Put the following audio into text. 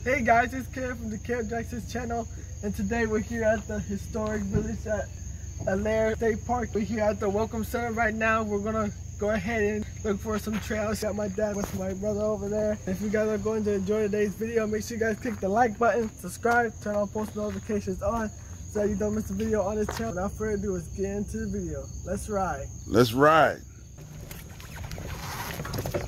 Hey guys, it's Kim from the K.B.J channel, and today we're here at the historic village at Allaire State Park. We're here at the Welcome Center right now. We're gonna go ahead and look for some trails. Got my dad with my brother over there. If you guys are going to enjoy today's video, make sure you guys click the like button, subscribe, turn on post notifications on so that you don't miss a video on this channel. Without further ado, let's get into the video. Let's ride. Let's ride.